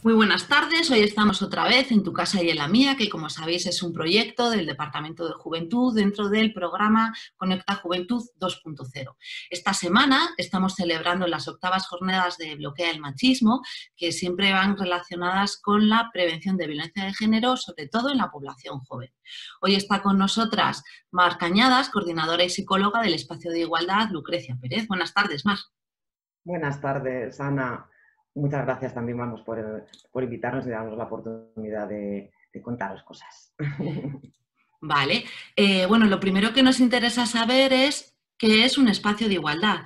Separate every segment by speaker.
Speaker 1: Muy buenas tardes, hoy estamos otra vez en Tu Casa y en la Mía, que como sabéis es un proyecto del Departamento de Juventud dentro del programa Conecta Juventud 2.0. Esta semana estamos celebrando las 8ª jornadas de Bloquea el Machismo, que siempre van relacionadas con la prevención de violencia de género, sobre todo en la población joven. Hoy está con nosotras Mar Cañadas, coordinadora y psicóloga del Espacio de Igualdad, Lucrecia Pérez. Buenas tardes, Mar.
Speaker 2: Buenas tardes, Ana. Muchas gracias también, por invitarnos y darnos la oportunidad de contaros cosas.
Speaker 1: Vale. Bueno, lo primero que nos interesa saber es qué es un espacio de igualdad.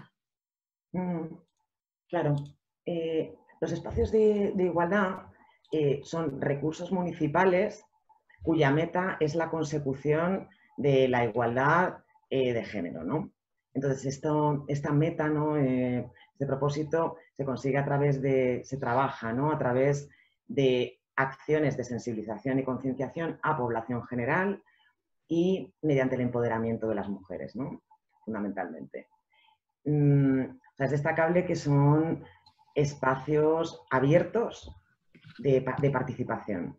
Speaker 2: Claro, los espacios de igualdad son recursos municipales cuya meta es la consecución de la igualdad de género, ¿no? Entonces, esta meta, ¿no? Este propósito se consigue se trabaja, ¿no? A través de acciones de sensibilización y concienciación a población general y mediante el empoderamiento de las mujeres, ¿no? Fundamentalmente. O sea, es destacable que son espacios abiertos de participación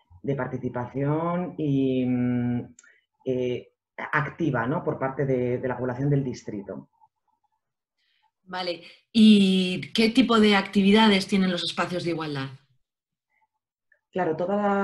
Speaker 2: y activa, ¿no? Por parte de la población del distrito.
Speaker 1: Vale. ¿Y qué tipo de actividades tienen los espacios de igualdad?
Speaker 2: Claro,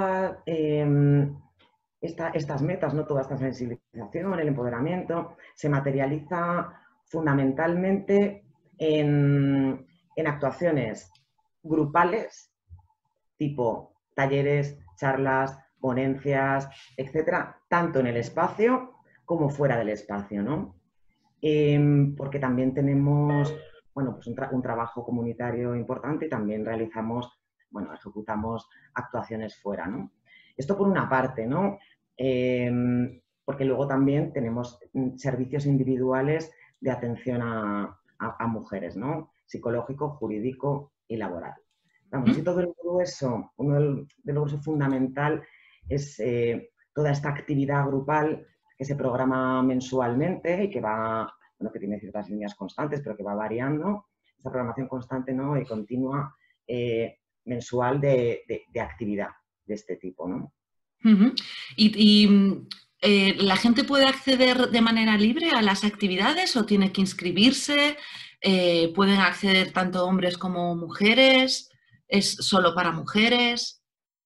Speaker 2: estas metas, ¿no? Toda esta sensibilización, el empoderamiento, se materializa fundamentalmente en actuaciones grupales, tipo talleres, charlas, ponencias, etcétera, tanto en el espacio como fuera del espacio, ¿no? Porque también tenemos, bueno, pues un trabajo comunitario importante y también ejecutamos actuaciones fuera, ¿no? Esto por una parte, ¿no? Porque luego también tenemos servicios individuales de atención a mujeres, ¿no? Psicológico, jurídico y laboral. Vamos, así todo el grueso, uno del grueso fundamental es toda esta actividad grupal que se programa mensualmente y que que tiene ciertas líneas constantes, pero que va variando. Esta programación constante, ¿no? Y continua, mensual de actividad de este tipo, ¿no?
Speaker 1: ¿La gente puede acceder de manera libre a las actividades o tiene que inscribirse? ¿Pueden acceder tanto hombres como mujeres? ¿Es solo para mujeres?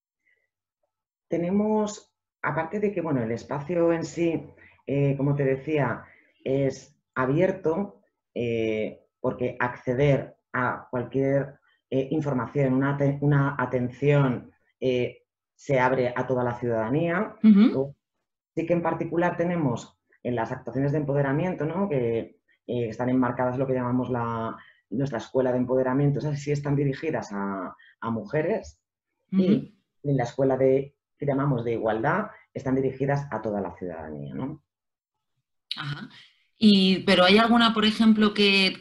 Speaker 2: Tenemos, aparte de que, bueno, el espacio en sí, como te decía, es abierto, porque acceder a cualquier información, una atención, se abre a toda la ciudadanía. Sí que en particular tenemos en las actuaciones de empoderamiento, ¿no? Que están enmarcadas en lo que llamamos nuestra escuela de empoderamiento, esas sí están dirigidas a mujeres, y en la escuela que llamamos de igualdad están dirigidas a toda la ciudadanía, ¿no?
Speaker 1: Ajá. ¿Pero hay alguna, por ejemplo, que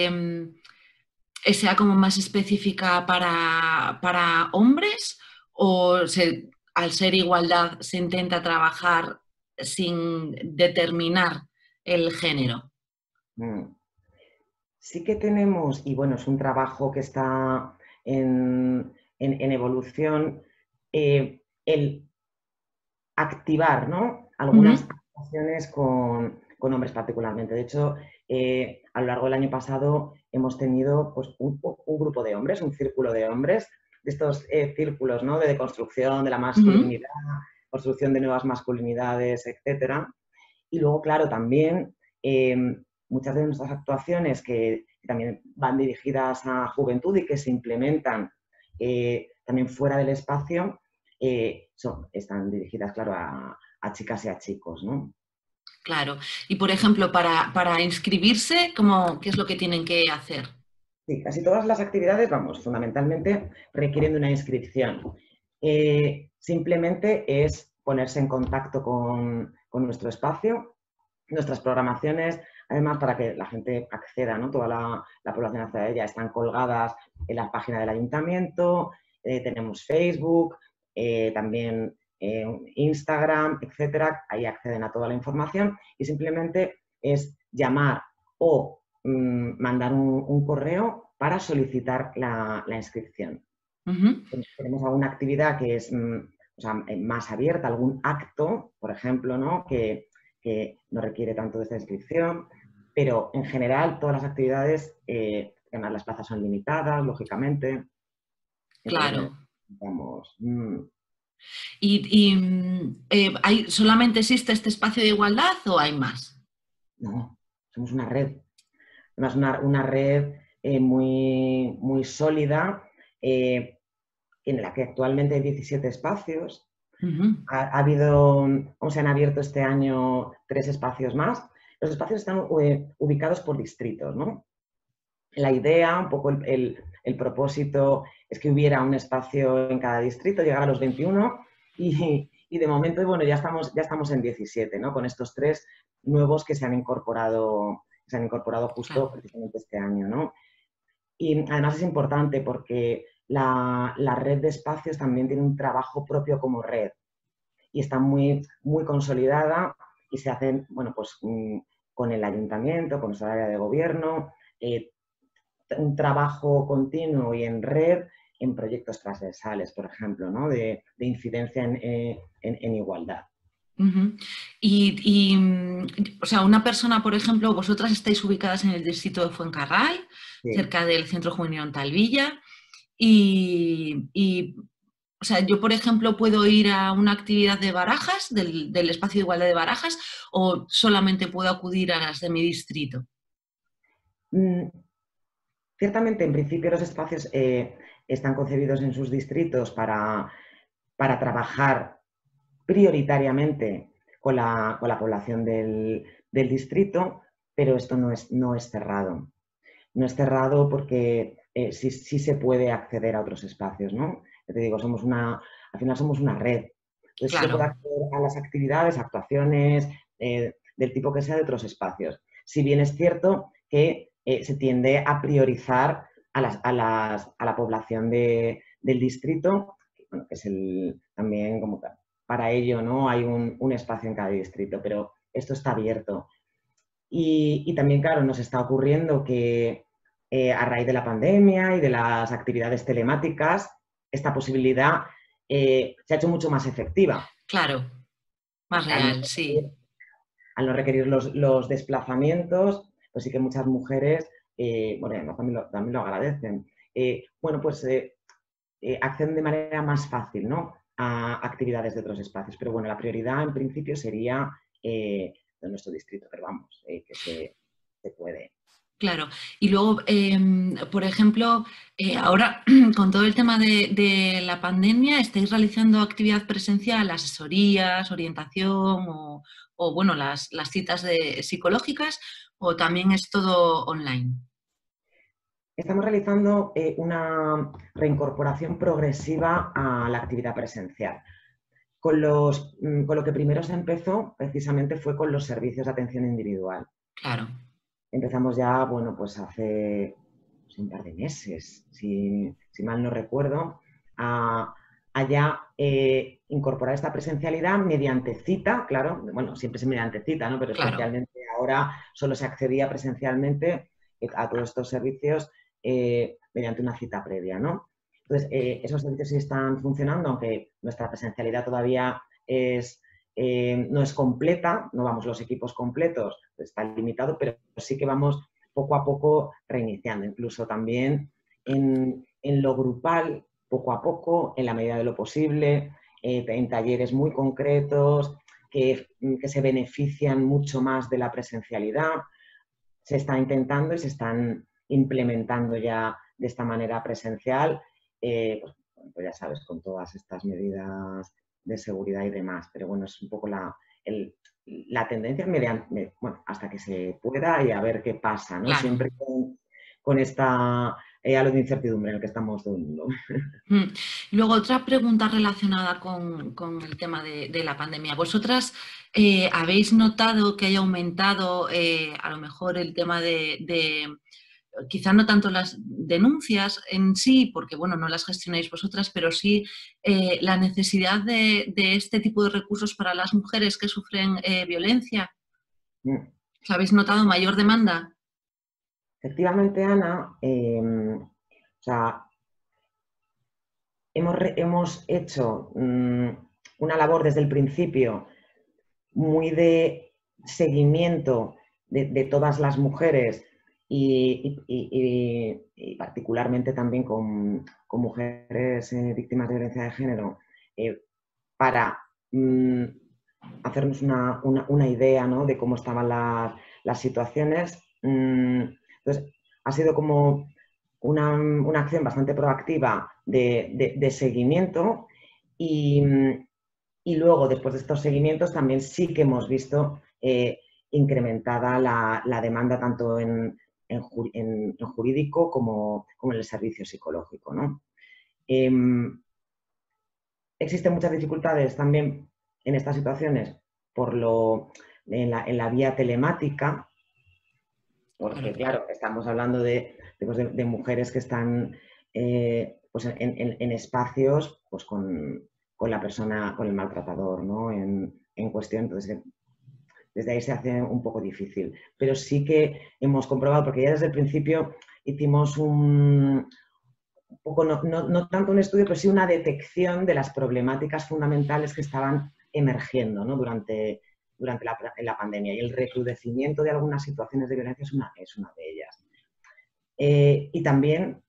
Speaker 1: sea como más específica para hombres o al ser igualdad se intenta trabajar sin determinar el género?
Speaker 2: Sí que tenemos, y bueno, es un trabajo que está en evolución, el activar, ¿no? Algunas actuaciones con hombres particularmente. De hecho, a lo largo del año pasado hemos tenido pues, un grupo de hombres, un círculo de hombres, de estos círculos, ¿no? De deconstrucción de la masculinidad, construcción de nuevas masculinidades, etcétera. Y luego, claro, también muchas de nuestras actuaciones que también van dirigidas a juventud y que se implementan también fuera del espacio, están dirigidas, claro, a chicas y a chicos, ¿no?
Speaker 1: Claro. Y, por ejemplo, para inscribirse, ¿qué es lo que tienen que hacer?
Speaker 2: Sí, casi todas las actividades, vamos, fundamentalmente requieren de una inscripción. Simplemente es ponerse en contacto con nuestro espacio, nuestras programaciones, además para que la gente acceda, ¿no? Toda la población acceda a ella, están colgadas en la página del ayuntamiento, tenemos Facebook, también Instagram, etcétera. Ahí acceden a toda la información y simplemente es llamar o mandar un correo para solicitar la inscripción.
Speaker 1: Ujú.
Speaker 2: Tenemos alguna actividad que es o sea, más abierta, algún acto, por ejemplo, ¿no? Que no requiere tanto de esta inscripción, pero en general todas las actividades, además las plazas son limitadas, lógicamente, entonces
Speaker 1: Claro.
Speaker 2: vamos,
Speaker 1: ¿Solamente existe este espacio de igualdad o hay más?
Speaker 2: no, somos una red. Además, una red muy, muy sólida, en la que actualmente hay 17 espacios.
Speaker 1: Ujú.
Speaker 2: Se han abierto este año 3 espacios más. Los espacios están ubicados por distritos, ¿no? La idea, un poco el propósito es que hubiera un espacio en cada distrito, llegar a los 21 y de momento, bueno, ya estamos en 17, ¿no? Con estos 3 nuevos que se han incorporado justo
Speaker 1: Claro,
Speaker 2: precisamente este año, ¿no? Y además es importante porque la red de espacios también tiene un trabajo propio como red y está muy, muy consolidada y se hacen, bueno, pues con el ayuntamiento, con nuestra área de gobierno, un trabajo continuo y en red en proyectos transversales, por ejemplo, ¿no? de incidencia en igualdad.
Speaker 1: ujú. O sea, una persona, por ejemplo, vosotras estáis ubicadas en el distrito de Fuencarral,
Speaker 2: Sí.
Speaker 1: cerca del Centro Juvenil Ontalvilla, o sea, yo, por ejemplo, puedo ir a una actividad de Barajas, del espacio de igualdad de Barajas, o solamente puedo acudir a las de mi distrito.
Speaker 2: Mm, Ciertamente, en principio, los espacios están concebidos en sus distritos para trabajar prioritariamente con la población del distrito, pero esto no es cerrado. No es cerrado porque sí se puede acceder a otros espacios, ¿no? Ya te digo, al final somos una red. Entonces sí se
Speaker 1: Claro,
Speaker 2: puede acceder a las actividades, actuaciones, del tipo que sea de otros espacios. Si bien es cierto que se tiende a priorizar a la población del distrito, bueno, que es también como para ello, ¿no? Hay un espacio en cada distrito, pero esto está abierto. Y también, claro, nos está ocurriendo que a raíz de la pandemia y de las actividades telemáticas, esta posibilidad se ha hecho mucho más efectiva.
Speaker 1: claro, más
Speaker 2: Al no
Speaker 1: real,
Speaker 2: requerir,
Speaker 1: sí.
Speaker 2: los desplazamientos, pues sí que muchas mujeres, bueno, además también lo agradecen, bueno, pues acceden de manera más fácil, ¿no? A actividades de otros espacios. Pero bueno, la prioridad en principio sería de nuestro distrito, pero vamos, que se puede.
Speaker 1: Claro. Y luego, por ejemplo, ahora con todo el tema de la pandemia, ¿estáis realizando actividad presencial, asesorías, orientación o, bueno, las citas psicológicas o también es todo online?
Speaker 2: Estamos realizando una reincorporación progresiva a la actividad presencial. Con lo que primero se empezó precisamente fue con los servicios de atención individual.
Speaker 1: Claro,
Speaker 2: Empezamos ya, bueno, pues hace un par de meses, si mal no recuerdo, a ya incorporar esta presencialidad mediante cita, claro, bueno, siempre es mediante cita, ¿no? Pero
Speaker 1: claro.
Speaker 2: especialmente ahora solo se accedía presencialmente a todos estos servicios mediante una cita previa, ¿no? Entonces, esos servicios sí están funcionando, aunque nuestra presencialidad todavía no es completa, no vamos los equipos completos, está limitado, pero sí que vamos poco a poco reiniciando, incluso también en lo grupal, poco a poco, en la medida de lo posible, en talleres muy concretos que se benefician mucho más de la presencialidad. Se está intentando y se están implementando ya de esta manera presencial, pues ya sabes, con todas estas medidas de seguridad y demás. Pero bueno, es un poco la tendencia mediante, bueno, hasta que se pueda y a ver qué pasa, ¿no?
Speaker 1: Claro.
Speaker 2: Siempre con esta halo de incertidumbre en el que estamos todo el mundo.
Speaker 1: Mm. Luego, otra pregunta relacionada con el tema de la pandemia. ¿Vosotras habéis notado que haya aumentado a lo mejor el tema quizá no tanto las denuncias en sí, porque bueno, no las gestionáis vosotras, pero sí la necesidad de este tipo de recursos para las mujeres que sufren violencia? ¿Habéis notado mayor demanda?
Speaker 2: Efectivamente, Ana, o sea, hemos hecho una labor desde el principio muy de seguimiento de todas las mujeres y particularmente también con mujeres víctimas de violencia de género para hacernos una idea, ¿no?, de cómo estaban las situaciones. Entonces, ha sido como una acción bastante proactiva de seguimiento y luego, después de estos seguimientos, también sí que hemos visto incrementada la demanda tanto en jurídico como en el servicio psicológico, ¿no? Existen muchas dificultades también en estas situaciones en la vía telemática, porque, claro, estamos hablando de mujeres que están pues en espacios pues con la persona, con el maltratador, ¿no?, en cuestión. Entonces, desde ahí se hace un poco difícil. Pero sí que hemos comprobado, porque ya desde el principio hicimos un poco, no tanto un estudio, pero sí una detección de las problemáticas fundamentales que estaban emergiendo, ¿no?, durante la pandemia, y el recrudecimiento de algunas situaciones de violencia es una de ellas. Y también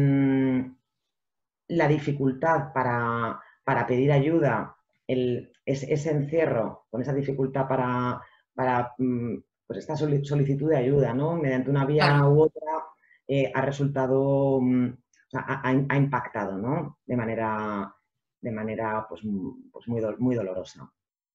Speaker 2: la dificultad para pedir ayuda, ese encierro con esa dificultad para pues esta solicitud de ayuda, ¿no?, mediante una vía u otra, ha resultado, o sea, ha impactado, ¿no?, de manera pues muy dolorosa.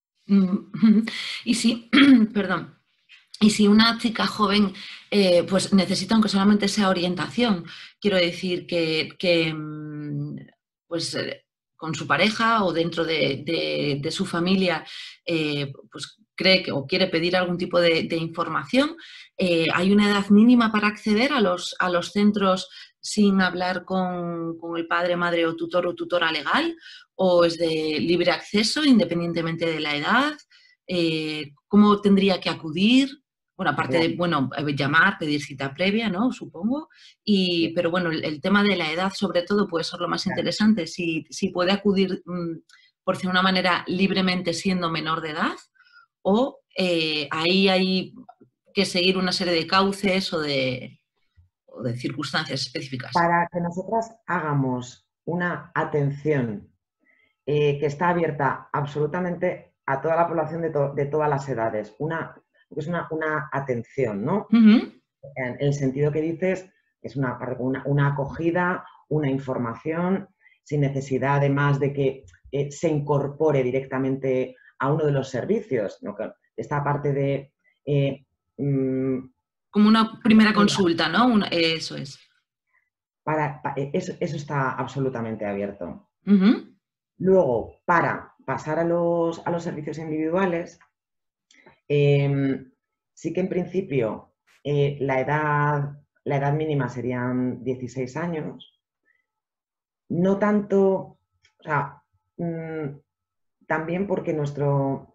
Speaker 1: Y si, perdón, y si una chica joven pues necesita, aunque solamente sea orientación, quiero decir que pues con su pareja o dentro de su familia pues cree o quiere pedir algún tipo de información, ¿hay una edad mínima para acceder a los centros sin hablar con el padre, madre o tutora legal? ¿O es de libre acceso independientemente de la edad? ¿Cómo tendría que acudir? Bueno, aparte de, bueno, llamar, pedir cita previa, ¿no?, supongo. Pero bueno, el tema de la edad, sobre todo, puede ser lo más interesante. Si puede acudir, por decir una manera, libremente siendo menor de edad, o ahí hay que seguir una serie de cauces o de circunstancias específicas.
Speaker 2: Para que nosotras hagamos una atención que está abierta absolutamente a toda la población de todas las edades, es una atención, ¿no? En el sentido que dices, es una acogida, una información, sin necesidad además de que se incorpore directamente a uno de los servicios, ¿no? Esta parte de...
Speaker 1: como una primera consulta, ¿no? Eso es.
Speaker 2: Eso está absolutamente abierto.
Speaker 1: Uh-huh.
Speaker 2: Luego, para pasar a los servicios individuales, sí que en principio la edad mínima serían 16 años. No tanto, o sea, también porque nuestro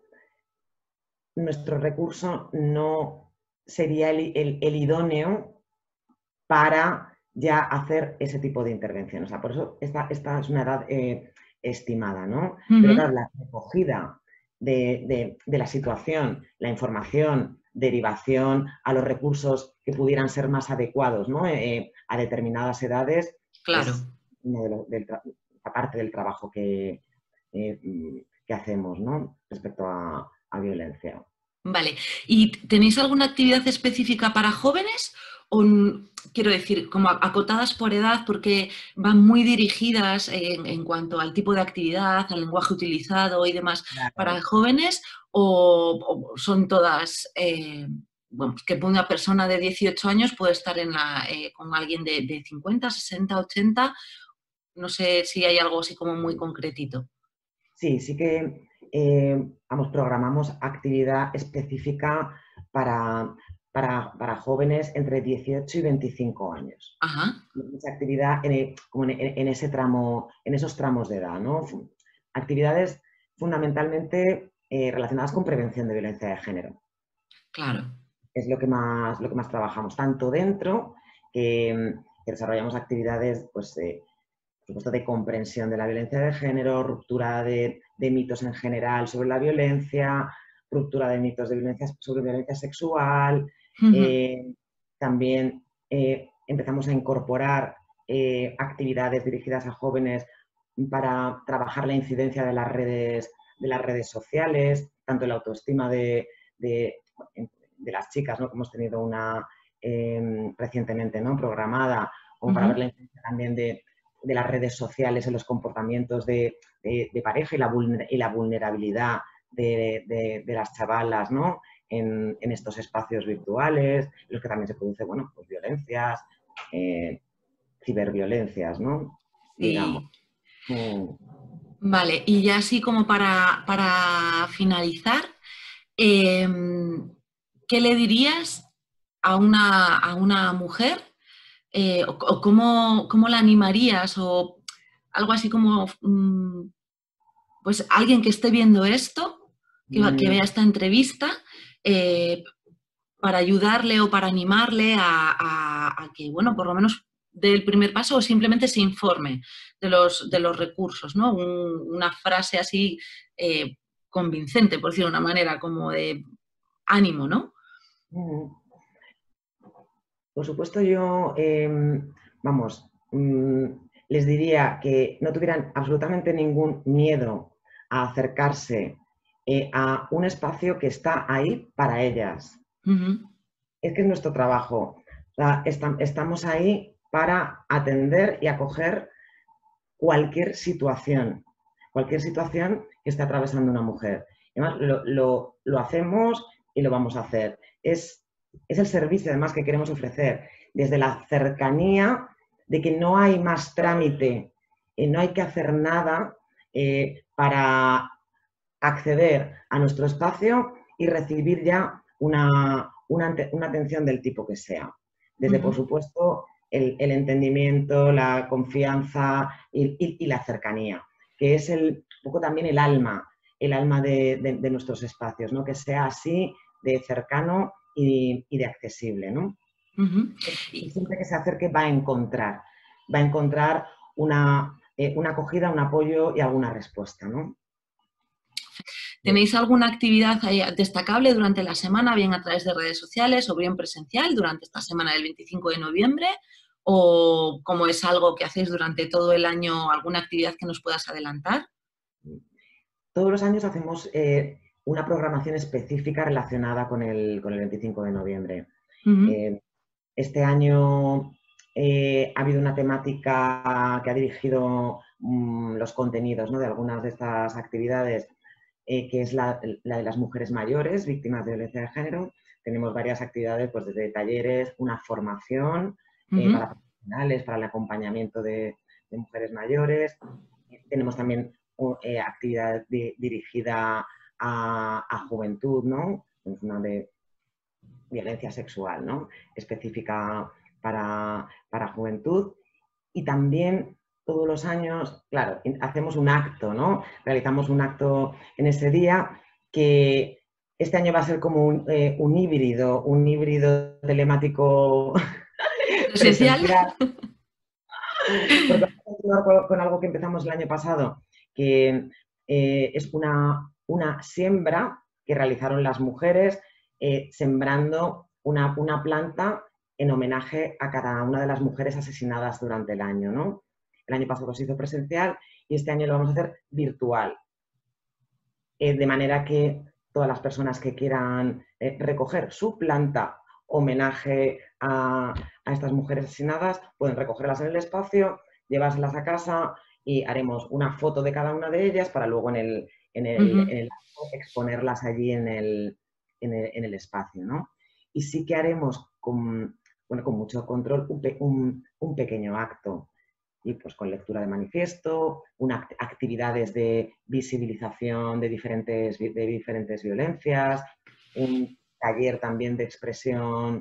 Speaker 2: recurso no sería el idóneo para ya hacer ese tipo de intervención. O sea, por eso esta es una edad estimada, ¿no?
Speaker 1: Uh-huh.
Speaker 2: Pero claro, la recogida de la situación, la información, derivación a los recursos que pudieran ser más adecuados, ¿no?, a determinadas edades,
Speaker 1: claro,
Speaker 2: es una parte del trabajo que hacemos, ¿no?, respecto a violencia.
Speaker 1: Vale. ¿Y tenéis alguna actividad específica para jóvenes? O, quiero decir, como acotadas por edad, porque van muy dirigidas en cuanto al tipo de actividad, al lenguaje utilizado y demás,
Speaker 2: Claro.
Speaker 1: para jóvenes, o son todas, bueno, que una persona de 18 años puede estar con alguien de 50, 60, 80, no sé si hay algo así como muy concretito.
Speaker 2: Sí que programamos actividad específica para jóvenes entre 18 y 25 años.
Speaker 1: Ajá.
Speaker 2: Mucha actividad en esos tramos de edad, ¿no? Actividades fundamentalmente relacionadas con prevención de violencia de género.
Speaker 1: Claro.
Speaker 2: Es lo que más trabajamos, tanto dentro que desarrollamos actividades pues, supuesto, de comprensión de la violencia de género, ruptura de mitos en general sobre la violencia, ruptura de mitos de violencia, sobre violencia sexual. También empezamos a incorporar actividades dirigidas a jóvenes para trabajar la incidencia de las redes sociales, tanto la autoestima de las chicas, ¿no? Que hemos tenido una recientemente, ¿no? Programada, como para ver la incidencia también de las redes sociales en los comportamientos de pareja y la vulnerabilidad de las chavalas, ¿no? En estos espacios virtuales, en los que también se produce, bueno, pues violencias, ciberviolencias, ¿no? Digamos.
Speaker 1: Sí. Vale, y ya así como para finalizar, ¿qué le dirías a una mujer? ¿O cómo la animarías? O algo así como, pues alguien que esté viendo esto, que vea esta entrevista, para ayudarle o para animarle a que, bueno, por lo menos dé el primer paso o simplemente se informe de los recursos, ¿no? Una frase así convincente, por decirlo de una manera, como de ánimo, ¿no?
Speaker 2: Por supuesto, yo, les diría que no tuvieran absolutamente ningún miedo a acercarse a un espacio que está ahí para ellas. Es que es nuestro trabajo. O sea, estamos ahí para atender y acoger cualquier situación que esté atravesando una mujer. Además, lo hacemos y lo vamos a hacer. Es el servicio, además, que queremos ofrecer desde la cercanía de que no hay más trámite, no hay que hacer nada para acceder a nuestro espacio y recibir ya una atención del tipo que sea. Desde, por supuesto, el entendimiento, la confianza y la cercanía, que es un poco también el alma de nuestros espacios, ¿no? Que sea así de cercano y de accesible, ¿no? Y siempre que se acerque va a encontrar una acogida, un apoyo y alguna respuesta, ¿no?
Speaker 1: ¿Tenéis alguna actividad destacable durante la semana, bien a través de redes sociales o bien presencial durante esta semana del 25 de noviembre? ¿O como es algo que hacéis durante todo el año, alguna actividad que nos puedas adelantar?
Speaker 2: Todos los años hacemos una programación específica relacionada con el 25 de noviembre. Este año ha habido una temática que ha dirigido los contenidos, ¿no? De algunas de estas actividades, que es la de las mujeres mayores víctimas de violencia de género. Tenemos varias actividades, pues desde talleres, una formación para profesionales, para el acompañamiento de mujeres mayores. Tenemos también actividad dirigida a juventud, ¿no? Es una de violencia sexual, ¿no? Específica para juventud. Y también todos los años, claro, hacemos un acto, ¿no? Realizamos un acto en ese día que este año va a ser como un híbrido telemático
Speaker 1: ¿Presencial?
Speaker 2: Porque vamos a continuar con algo que empezamos el año pasado, que es una siembra que realizaron las mujeres sembrando una planta en homenaje a cada una de las mujeres asesinadas durante el año, ¿no? El año pasado se hizo presencial y este año lo vamos a hacer virtual. De manera que todas las personas que quieran recoger su planta homenaje a estas mujeres asesinadas pueden recogerlas en el espacio, llevárselas a casa y haremos una foto de cada una de ellas para luego en el acto exponerlas allí en el espacio, ¿no? Y sí que haremos con mucho control un pequeño acto. Y pues con lectura de manifiesto, actividades de visibilización de diferentes violencias, un taller también de expresión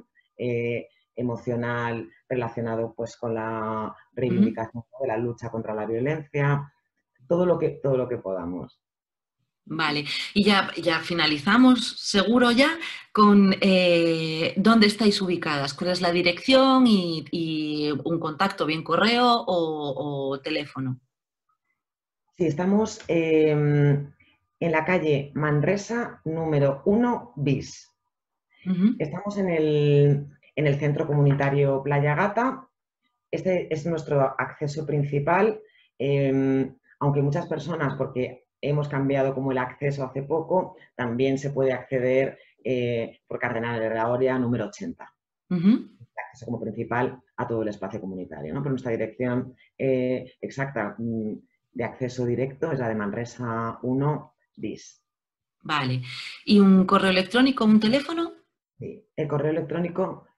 Speaker 2: emocional relacionado pues con la reivindicación de la lucha contra la violencia, todo lo que podamos.
Speaker 1: Vale, y ya finalizamos, seguro ya, con dónde estáis ubicadas, cuál es la dirección y un contacto, bien correo o teléfono.
Speaker 2: Sí, estamos en la calle Manresa, número 1 bis. Estamos en el centro comunitario Playa Gata. Este es nuestro acceso principal, aunque muchas personas, porque hemos cambiado como el acceso hace poco, también se puede acceder por Cardenal de Herrera número 80. El acceso como principal a todo el espacio comunitario, ¿no? Pero nuestra dirección exacta de acceso directo es la de Manresa 1 bis.
Speaker 1: Vale. ¿Y un correo electrónico, un teléfono?
Speaker 2: Sí. El correo electrónico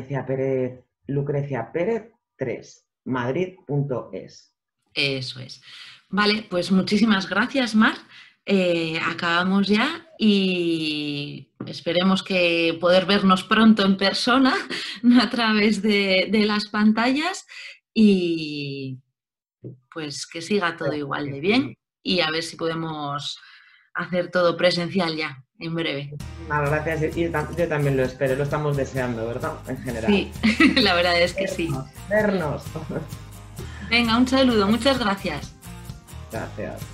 Speaker 2: lucreciaperez3 madrid.es.
Speaker 1: Eso es. Vale, pues muchísimas gracias, Mar. Acabamos ya y esperemos que poder vernos pronto en persona, no a través de las pantallas, y pues que siga todo igual de bien y a ver si podemos hacer todo presencial ya en breve.
Speaker 2: Muchísimas gracias. Y yo también lo espero, lo estamos deseando, ¿verdad? En general.
Speaker 1: Sí, la verdad es que sí.
Speaker 2: Vernos.
Speaker 1: Venga, un saludo, muchas gracias.
Speaker 2: Gracias.